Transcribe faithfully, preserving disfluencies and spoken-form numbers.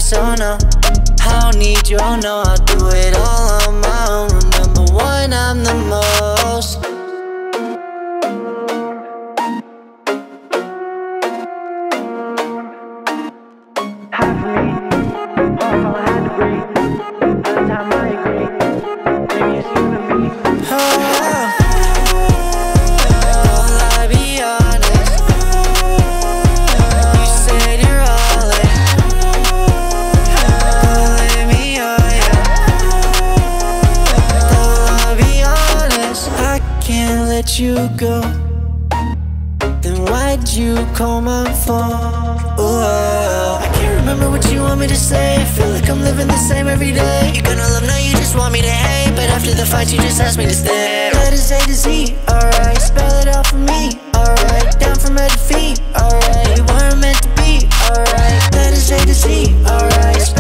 so no, I don't need you, oh no, I'll do it all on my own. Number one, I'm the most. Hard for me, oh, I had to breathe. By the time I agree, maybe it's you and me. Oh, will I be honest? You said you're all in. Oh, let me on ya. Though I'll be honest, I can't let you go. Then why'd you call my phone? Ooh, I can't remember what you want me to say. I feel like I'm living the same every day. You're gonna love now, you just want me to hate. But after the fight, you just asked me to stay. Letters A to Z, alright. Spell it out for me, alright. Down from head to feet, alright. We weren't meant to be, alright. Letters A to Z, alright.